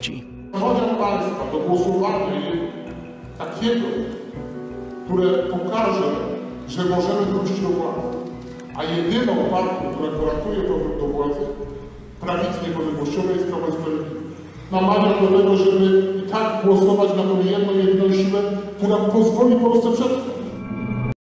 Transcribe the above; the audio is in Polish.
Namawiam Państwa do głosowania takiego, które pokaże, że możemy wrócić do władzy. A jedyną partią, która gwarantuje powrót do władzy, prawicy niepodległościowej, jest Prawo i Sprawiedliwość. Namawiam do tego, żeby i tak głosować na tą jedną siłę, która pozwoli Polsce przetrwać.